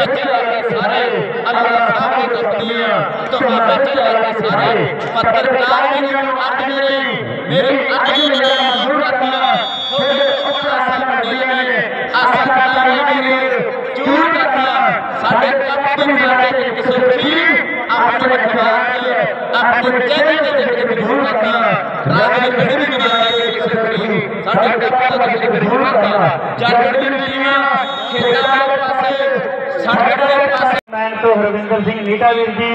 बच्चे लगे सारे अल्लाह सामने कंपनियां तो बच्चे लगे सारे पत्रकार भी आज मेरे आज मेरा मजबूर रखना थोड़े ऊपर आसन दिए ने आसन करने चूर करना साढ़े कब बनाते किसी की अपने खिलाफ अपने चेहरे के मजबूर रखना राज में भी बनाते किसी की साढ़े कब के मजबूर रखना जागरण टीमां खेतां दे पासे सड़क दे पासे मैं तो हरविंदर सिंह नीटा वीर जी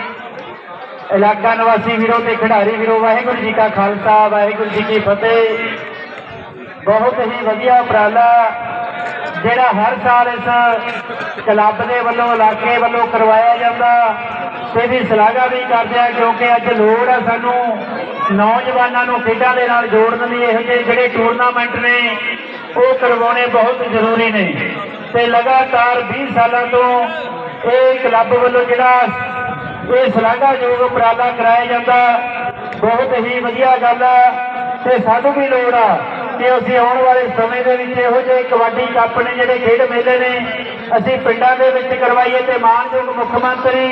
इलाका निवासी वीरों ते खिडारी वीरों वाहिगुरू जी का खालसा वाहिगुरू जी की फतेह। बहुत ही वधिया उपराला जिहड़ा हर साल इस क्लब के वल्लों इलाके वल्लों करवाया जाता ते भी सलाघा भी करते हैं क्योंकि अज लोड़ है सानू नौजवानों को खेडों के नाल जोड़न दी। इहो जिहे जिहड़े टूरनामेंट ने वो करवाने बहुत जरूरी ने ते लगातार 20 सालों तो ये क्लब वालों जिहड़ा ये सलाघायोग उपराला कराया जाता बहुत ही वधिया गल है ते सानू भी लोड़ आ कि असीं आउण वाले समय दे विच इहो जिहे कबड्डी कप ने जिहड़े खेड मेले ने असीं पिंडां दे विच करवाईए ते मानयोग मुख मंत्री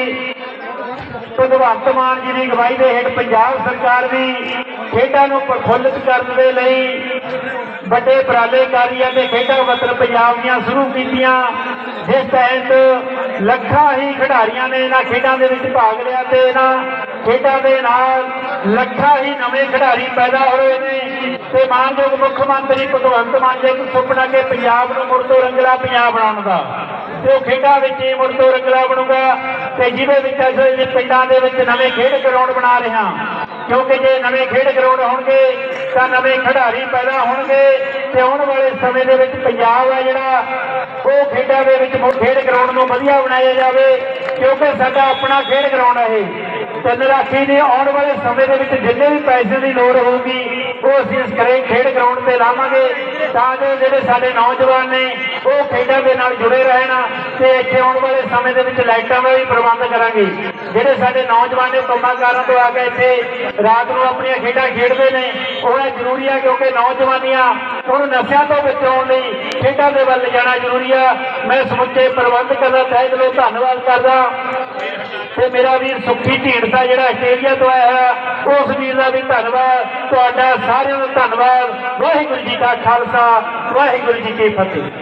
भगवंत मान जी की अगवाई के हेठ पंजाब सरकार भी खेडों को प्रफुल्लित करने के लिए बड़े उपराले कर रही है ते खेडों मतलब पंजाब दियां शुरू कीतियां जिस तहत लखा ही खिडारियों ने इन्हां खेडों के विच भाग लिया ते इन्हां खेडों के नाल लखा ही नवे खिडारी पैदा होए ने ते मानयोग मुख मंत्री भगवंत मान जी का सुपना के पंजाब नूं मुड़ तो रंगला पंजाब बनाउण दा ते ओह खेडों विच ही मुड़ तो रंगला बनूगा ते जिहदे विच असीं पिंडां दे विच नवे खेड ग्राउंड बना रहे हैं क्योंकि जे नवे खेड ग्राउंड होणगे तां नवे खिडारी पैदा होणगे ते आउण वाले समय दे विच पंजाब है जिहड़ा ओह खेडां दे विच खेड ग्राउंड नूं वधिया बनाया जावे क्योंकि साडा अपना खेड ग्राउंड है तिन राखी ने आने वाले समय के जिन्ने भी पैसे की लोड़ होगी वो असीं इस खेड ग्राउंड से लावांगे तां जो जिहड़े साडे नौजवान ने वो खेडों के नाल जुड़े रहन ते इत्थे आने वाले समय के लाइटां का भी प्रबंध करांगे। जिहड़े साडे नौजवान ने कंमाकारां तो आके इत्थे रात नूं अपणियां खेडां खेडदे ने उहनां जरूरी है क्योंकि नौजवानियां हुण नशिਆਂ तो बचाउण लई खेडों के वल जाना जरूरी है। मैं समुचे प्रबंधकां दा तहे दिलों धन्नवाद करदा ते मेरा वीर सुखी ढींडसा जिहड़ा आस्ट्रेलिया तो आया है उस वीर का भी धन्नवाद तुहाडा सारिआं दा धन्नवाद। वाहिगुरू जी का खालसा वाहिगुरू जी की फतेह।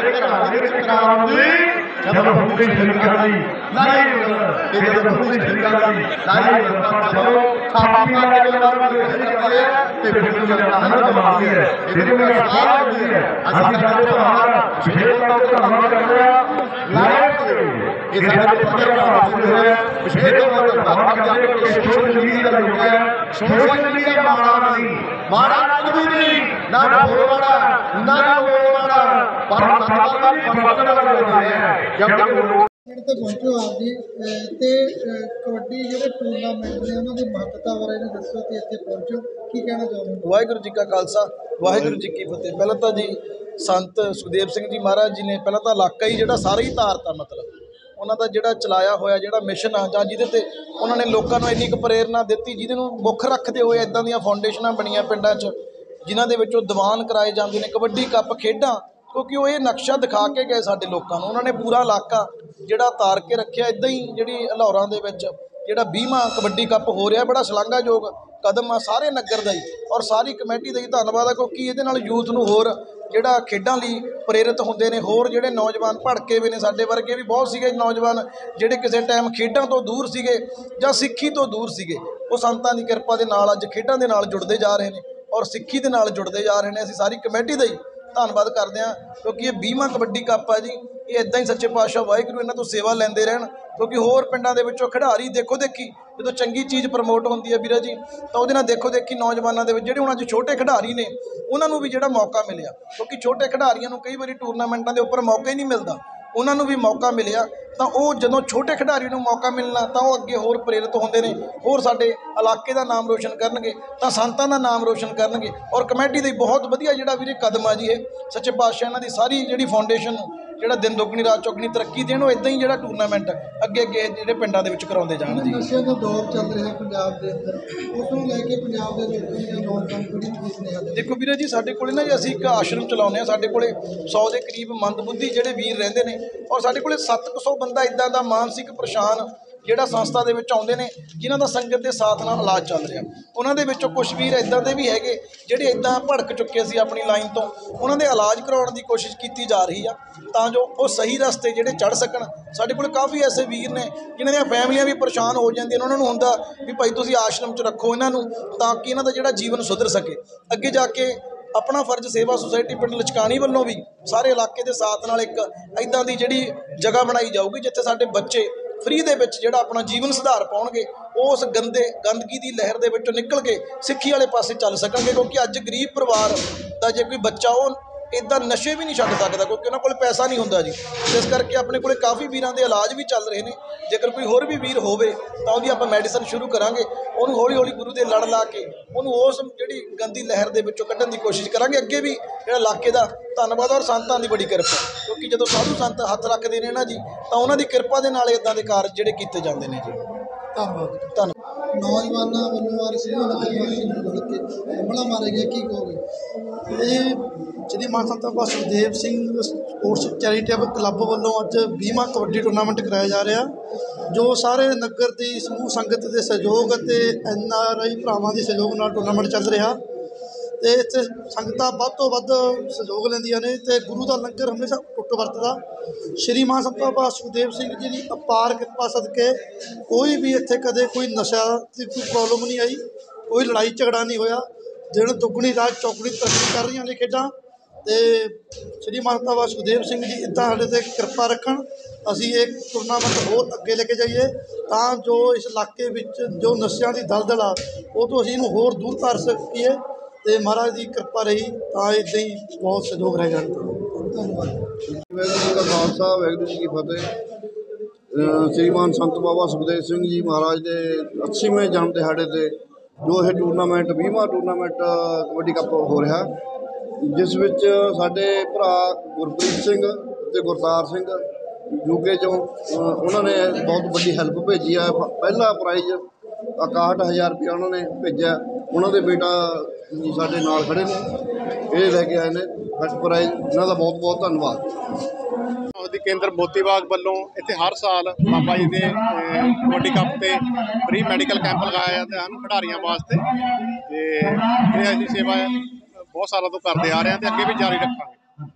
पहुंचो आप जी ते कबड्डी जो टूरनामेंट ने उन्होंने महत्ता बारे दसो कि इतने पहुंचो की कहना चाहोगे। वाहिगुरू जी का खालसा वाहिगुरू जी की फतेह। पहले तो जी संत सुखदेव सिंह जी महाराज जी ने पहला तो इलाका ही जो सारा ही धारता मतलब उन्होंने जोड़ा चलाया होया जो मिशन आ जां जिहदे उन्होंने लोगों को इन्नी क प्रेरणा दी जिन्हों मुख रखते हुए इदां दी फाउंडेशनां बनियां पिंडां च जिन्हां दे विचों दीवान कराए जाते हैं कबड्डी कप खेडां क्योंकि वो ये नक्शा दिखा के गए साडे लोगों को उन्होंने पूरा इलाका जिहड़ा तार के रखिया। इदां ही जिहड़ी लाहौरां दे विच जिहड़ा 20वां कबड्डी कप हो रहा बड़ा शलाघायोग कदम आ सारे नगर का ही और सारी कमेटी का ही धन्नवाद है क्योंकि ये यूथ नूं होर जिहड़ा खेडां लई प्रेरित होंदे ने होर जिहड़े नौजवान भड़के हुए ने साडे वर्गे भी बहुत सीगे नौजवान जिहड़े किसी टाइम खेडां तो दूर सीगे जां सिੱਖੀ तो दूर सीगे वो संतां दी किरपा दे नाल अज खेडां दे नाल जुड़दे जा रहे हैं और सिੱਖੀ दे नाल जुड़दे जा रहे हैं। असीं सारी कमेटी दा ही धन्नवाद करते हैं क्योंकि ये 20वां कबड्डी कप है जी ये इदां ही सच्चे पातशाह वाहिगुरू इन्हां तो सेवा लैंदे रहन क्योंकि होर पिंडां दे विचों खिडारी देखो देखी जो चंगी चीज़ प्रमोट होती है वीरा जी तो वो देखो देखी नौजवानों के जिहड़े हुण अज छोटे खिडारी ने उन्होंने भी जिहड़ा मौका मिलिया क्योंकि छोटे खिडारियों कई बार टूरनामेंटां के उपर मौका ही नहीं मिलता उन्होंने भी मौका मिलिया तो वो जो छोटे खिडारी को मौका मिलना तो वो अगे होर प्रेरित होंदे ने होर साडे इलाके का नाम रोशन करनगे तो संतां दा नाम रोशन करनगे और कमेटी दी बहुत वधिया जिहड़ा वीरे कदम आ जी ये सच्चे पातशाह इन्हां दी सारी जिहड़ी फाउंडेशन ਜਿਹੜਾ ਦਿਨ ਦੁੱਗਣੀ ਰਾਤ ਚੌਗਣੀ ਤਰੱਕੀ ਦੇਣ, ਉਹ ਇਦਾਂ ਹੀ ਜਿਹੜਾ ਟੂਰਨਾਮੈਂਟ ਅੱਗੇ ਅੱਗੇ ਜਿਹੜੇ ਪਿੰਡਾਂ ਦੇ ਵਿੱਚ ਕਰਾਉਂਦੇ ਜਾਣ ਜੀ। ਨਸ਼ਿਆਂ ਦਾ ਦੌਰ ਚੱਲ ਰਿਹਾ ਪੰਜਾਬ ਦੇ ਅੰਦਰ, ਉਸ ਨੂੰ ਲੈ ਕੇ ਪੰਜਾਬ ਦੇ ਲੋਕਾਂ ਜਾਂ ਨੌਜਵਾਨ ਪੀੜ੍ਹੀ ਨੂੰ ਸੁਨੇਹਾ ਦਿਓ। ਦੇਖੋ ਵੀਰੇ ਜੀ, ਸਾਡੇ ਕੋਲੇ ਨਾ ਜੀ ਅਸੀਂ ਇੱਕ ਆਸ਼ਰਮ ਚਲਾਉਂਦੇ ਹਾਂ। ਸਾਡੇ ਕੋਲੇ 100 ਦੇ ਕਰੀਬ ਮੰਦਬੁੱਧੀ ਜਿਹੜੇ ਵੀਰ ਰਹਿੰਦੇ ਨੇ, ਔਰ ਸਾਡੇ ਕੋਲੇ 700 ਬੰਦਾ ਇੱਦਾਂ ਦਾ ਮਾਨਸਿਕ ਪਰੇਸ਼ਾਨ ਜਿਹੜਾ ਸੰਸਥਾ ਦੇ ਵਿੱਚ ਆਉਂਦੇ ਨੇ, ਜਿਨ੍ਹਾਂ ਦਾ ਸੰਗਤ ਦੇ ਸਾਥ ਨਾਲ ਇਲਾਜ ਚੱਲ ਰਿਹਾ। ਉਹਨਾਂ ਦੇ ਵਿੱਚੋਂ ਕੁਝ ਵੀਰ ਇੱਦਾਂ ਦੇ ਵੀ ਹੈਗੇ ਜਿਹੜੇ ਇੱਦਾਂ ਭੜਕ ਚੁੱਕੇ ਸੀ ਆਪਣੀ ਲਾਈਨ ਤੋਂ, ਉਹਨਾਂ ਦੇ ਇਲਾਜ ਕਰਾਉਣ ਦੀ ਕੋਸ਼ਿਸ਼ ਕੀਤੀ ਜਾ ਰਹੀ ਆ ਤਾਂ ਜੋ ਉਹ ਸਹੀ ਰਸਤੇ ਜਿਹੜੇ ਚੜ੍ਹ ਸਕਣ। ਸਾਡੇ ਕੋਲ ਕਾਫੀ ਐਸੇ ਵੀਰ ਨੇ ਜਿਨ੍ਹਾਂ ਦੀਆਂ ਫੈਮਲੀਆਂ ਵੀ ਪਰੇਸ਼ਾਨ ਹੋ ਜਾਂਦੀਆਂ ਨੇ, ਉਹਨਾਂ ਨੂੰ ਹੁੰਦਾ ਵੀ ਭਾਈ ਤੁਸੀਂ ਆਸ਼ਰਮ 'ਚ ਰੱਖੋ ਇਹਨਾਂ ਨੂੰ, ਤਾਂ ਕਿ ਇਹਨਾਂ ਦਾ ਜਿਹੜਾ ਜੀਵਨ ਸੁਧਰ ਸਕੇ। ਅੱਗੇ ਜਾ ਕੇ ਆਪਣਾ ਫਰਜ਼ ਸੇਵਾ ਸੁਸਾਇਟੀ ਪਿੰਡ ਲਚਕਾਣੀ ਵੱਲੋਂ ਵੀ ਸਾਰੇ ਇਲਾਕੇ ਦੇ ਸਾਥ ਨਾਲ ਇੱਕ ਇੱਦਾਂ ਦੀ ਜਿਹੜੀ ਜਗ੍ਹਾ ਬਣਾਈ ਜਾਊਗੀ ਜਿੱਥੇ ਸਾਡੇ ਬੱਚੇ ਫ੍ਰੀ ਦੇ ਵਿੱਚ ਜਿਹੜਾ ਆਪਣਾ ਜੀਵਨ ਸੁਧਾਰ ਪਾਉਣਗੇ, ਉਸ ਗੰਦਗੀ ਦੀ ਲਹਿਰ ਦੇ ਵਿੱਚੋਂ ਨਿਕਲ ਕੇ ਸਿੱਖੀ ਵਾਲੇ ਪਾਸੇ ਚੱਲ ਸਕਣਗੇ। ਕਿਉਂਕਿ ਅੱਜ ਗਰੀਬ ਪਰਿਵਾਰ ਦਾ ਜੇ ਕੋਈ ਬੱਚਾ ਉਹ ਇੱਦਾਂ ਨਸ਼ੇ ਵੀ ਨਹੀਂ ਛੱਡ ਸਕਦਾ, ਕਿਉਂਕਿ ਉਹਨਾਂ ਕੋਲ ਪੈਸਾ ਨਹੀਂ ਹੁੰਦਾ ਜੀ। ਇਸ ਕਰਕੇ ਆਪਣੇ ਕੋਲੇ ਕਾਫੀ ਵੀਰਾਂ ਦੇ ਇਲਾਜ ਵੀ ਚੱਲ ਰਹੇ ਨੇ। ਜੇਕਰ ਕੋਈ ਹੋਰ ਵੀ ਵੀਰ ਹੋਵੇ ਤਾਂ ਉਹਦੀ ਆਪਾਂ ਮੈਡੀਸਨ ਸ਼ੁਰੂ ਕਰਾਂਗੇ, ਉਹਨੂੰ ਹੌਲੀ ਹੌਲੀ ਗੁਰੂ ਦੇ ਲੜ ਲਾ ਕੇ ਉਹਨੂੰ ਉਸ ਜਿਹੜੀ ਗੰਦੀ ਲਹਿਰ ਦੇ ਵਿੱਚੋਂ ਕੱਢਣ ਦੀ ਕੋਸ਼ਿਸ਼ ਕਰਾਂਗੇ। ਅੱਗੇ ਵੀ ਜਿਹੜਾ ਇਲਾਕੇ ਦਾ ਧੰਨਵਾਦ ਔਰ ਸੰਤਾਂ ਦੀ ਬੜੀ ਕਿਰਪਾ, ਕਿਉਂਕਿ ਜਦੋਂ ਸਾਧੂ ਸੰਤ ਹੱਥ ਰੱਖਦੇ ਨੇ ਨਾ ਜੀ, ਤਾਂ ਉਹਨਾਂ ਦੀ ਕਿਰਪਾ ਦੇ ਨਾਲ ਇੱਦਾਂ ਦੇ ਕਾਰਜ ਜਿਹੜੇ ਕੀਤੇ ਜਾਂਦੇ ਨੇ ਜੀ। ਧੰਨਵਾਦ। ਨੌਜਵਾਨਾਂ ਵੱਲੋਂ ਆ ਰਸੀ ਨਗਰ ਨੂੰ ਲੜ ਕੇ ਹਮਲਾ ਮਾਰਿਆ ਗਿਆ, ਕੀ ਕਹੋਗੇ? ਇਹ Shriman Sant Baba Sukhdev Singh sports charitable club ਵੱਲੋਂ ਅੱਜ 20ਵਾਂ ਕਬੱਡੀ ਟੂਰਨਾਮੈਂਟ ਕਰਾਇਆ ਜਾ ਰਿਹਾ, ਜੋ ਸਾਰੇ ਨਗਰ ਦੀ ਸਮੂਹ ਸੰਗਤ ਦੇ ਸਹਿਯੋਗ ਅਤੇ NRI ਭਰਾਵਾਂ ਦੇ ਸਹਿਯੋਗ ਨਾਲ ਟੂਰਨਾਮੈਂਟ ਚੱਲ ਰਿਹਾ। ਅਤੇ ਇੱਥੇ ਸੰਗਤਾਂ ਵੱਧ ਤੋਂ ਵੱਧ ਸਹਿਯੋਗ ਲੈਂਦੀਆਂ ਨੇ ਅਤੇ ਗੁਰੂ ਦਾ ਲੰਗਰ ਹਮੇਸ਼ਾ ਟੁੱਟ ਵਰਤਦਾ। ਸ਼੍ਰੀ ਮਾਨ ਸੰਤ ਬਾਬਾ ਸੁਖਦੇਵ ਸਿੰਘ ਜੀ ਦੀ ਅਪਾਰ ਕਿਰਪਾ ਸਦਕੇ ਕੋਈ ਵੀ ਇੱਥੇ ਕਦੇ ਕੋਈ ਨਸ਼ਾ ਦੀ ਕੋਈ ਪ੍ਰੋਬਲਮ ਨਹੀਂ ਆਈ, ਕੋਈ ਲੜਾਈ ਝਗੜਾ ਨਹੀਂ ਹੋਇਆ। ਦਿਨ ਦੁੱਗਣੀ ਰਾਤ ਚੌਗਣੀ ਤਰੱਕੀ ਕਰ ਰਹੀਆਂ ਨੇ ਖੇਡਾਂ, ਅਤੇ ਸ਼੍ਰੀ ਮਾਨ ਸੰਤ ਬਾਬਾ ਸੁਖਦੇਵ ਸਿੰਘ ਜੀ ਇੱਦਾਂ ਸਾਡੇ 'ਤੇ ਕਿਰਪਾ ਰੱਖਣ, ਅਸੀਂ ਇਹ ਟੂਰਨਾਮੈਂਟ ਹੋਰ ਅੱਗੇ ਲੈ ਕੇ ਜਾਈਏ ਤਾਂ ਜੋ ਇਸ ਇਲਾਕੇ ਵਿੱਚ ਜੋ ਨਸ਼ਿਆਂ ਦੀ ਦਲਦਲ ਆ ਉਹ ਤੋਂ ਅਸੀਂ ਇਹਨੂੰ ਹੋਰ ਦੂਰ ਕਰ ਸਕੀਏ, ਅਤੇ ਮਹਾਰਾਜ ਦੀ ਕਿਰਪਾ ਰਹੀ ਤਾਂ ਇੱਦਾਂ ਹੀ ਬਹੁਤ ਸਹਿਯੋਗ ਰਹਿ ਜਾਣ। ਧੰਨਵਾਦ। ਵਾਹਿਗੁਰੂ ਜੀ ਕਾ ਖਾਲਸਾ, ਵਾਹਿਗੁਰੂ ਜੀ ਕੀ ਫਤਿਹ। ਸ਼੍ਰੀਮਾਨ ਸੰਤ ਬਾਬਾ ਸੁਖਦੇਵ ਸਿੰਘ ਜੀ ਮਹਾਰਾਜ ਦੇ 80ਵੇਂ ਜਨਮ ਦਿਹਾੜੇ 'ਤੇ ਜੋ ਇਹ ਟੂਰਨਾਮੈਂਟ 20ਵਾਂ ਟੂਰਨਾਮੈਂਟ ਕਬੱਡੀ ਕੱਪ ਹੋ ਰਿਹਾ, ਜਿਸ ਵਿੱਚ ਸਾਡੇ ਭਰਾ ਗੁਰਪ੍ਰੀਤ ਸਿੰਘ ਅਤੇ ਗੁਰਤਾਰ ਸਿੰਘ ਯੂਕੇ 'ਚੋਂ ਉਹਨਾਂ ਨੇ ਬਹੁਤ ਵੱਡੀ ਹੈਲਪ ਭੇਜੀ ਆ। ਪਹਿਲਾ ਪ੍ਰਾਈਜ਼ 61,000 ਰੁਪਇਆ ਉਹਨਾਂ ਨੇ ਭੇਜਿਆ। ਉਹਨਾਂ ਦੇ ਬੇਟਾ ਜੀ ਸਾਡੇ ਨਾਲ ਖੜ੍ਹੇ ਨੇ, ਇਹ ਲੈ ਕੇ ਆਏ ਨੇ ਫਸਟ ਪ੍ਰਾਈਜ਼, ਇਹਨਾਂ ਦਾ ਬਹੁਤ ਬਹੁਤ ਧੰਨਵਾਦ। ਉਹਦੀ ਕੇਂਦਰ ਮੋਤੀਬਾਗ ਵੱਲੋਂ ਇੱਥੇ ਹਰ ਸਾਲ ਬਾਬਾ ਜੀ ਦੇ ਕਬੱਡੀ ਕੱਪ ਤੇ ਫ੍ਰੀ ਮੈਡੀਕਲ ਕੈਂਪ ਲਗਾਇਆ ਜਾਂਦਾ ਹਨ ਖਿਡਾਰੀਆਂ ਵਾਸਤੇ, ਤੇ ਇਹ ਅਸੀਂ ਸੇਵਾ ਬਹੁਤ ਸਾਲਾਂ ਤੋਂ ਕਰਦੇ ਆ ਰਹੇ ਹਾਂ ਤੇ ਅੱਗੇ ਵੀ ਜਾਰੀ ਰੱਖਾਂਗੇ।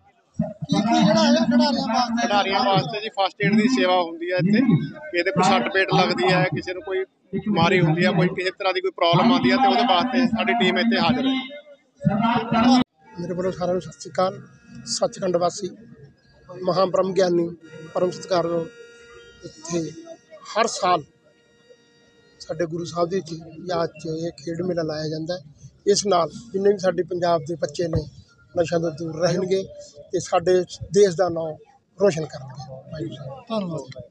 ਜਿਹੜਾ ਹੈ ਖਿਡਾਰੀਆਂ ਵਾਸਤੇ ਜੀ ਫਸਟ ਏਡ ਦੀ ਸੇਵਾ ਹੁੰਦੀ ਹੈ ਇੱਥੇ, ਕਿਸੇ ਦੇ ਕੋਈ ਸੱਟ ਪੇਟ ਲੱਗਦੀ ਹੈ, ਕਿਸੇ ਨੂੰ ਕੋਈ ਬਿਮਾਰੀ ਹੁੰਦੀ ਹੈ, ਕੋਈ ਕਿਸੇ ਤਰ੍ਹਾਂ ਦੀ ਕੋਈ ਪ੍ਰੋਬਲਮ ਆਉਂਦੀ ਹੈ, ਤੇ ਉਹਦੇ ਵਾਸਤੇ ਸਾਡੀ ਟੀਮ ਇੱਥੇ ਹਾਜ਼ਰ ਹੈ। ਮੇਰੇ ਵੱਲੋਂ ਸਾਰਿਆਂ ਨੂੰ ਸਤਿ ਸ਼੍ਰੀ ਅਕਾਲ। ਸੱਚਖੰਡ ਵਾਸੀ ਮਹਾਂਬ੍ਰਹਮ ਗਿਆਨੀ ਪਰਮ ਸਤਿਕਾਰਯੋਗ ਇੱਥੇ ਹਰ ਸਾਲ ਸਾਡੇ ਗੁਰੂ ਸਾਹਿਬ ਦੀ ਯਾਦ 'ਚ ਇਹ ਖੇਡ ਮੇਲਾ ਲਾਇਆ ਜਾਂਦਾ ਹੈ। ਇਸ ਨਾਲ ਜਿੰਨੇ ਵੀ ਸਾਡੇ ਪੰਜਾਬ ਦੇ ਬੱਚੇ ਨੇ ਨਸ਼ਿਆਂ ਤੋਂ ਦੂਰ ਰਹਿਣਗੇ ਅਤੇ ਸਾਡੇ ਦੇਸ਼ ਦਾ ਨਾਮ ਰੋਸ਼ਨ ਕਰਨਗੇ। ਧੰਨਵਾਦ।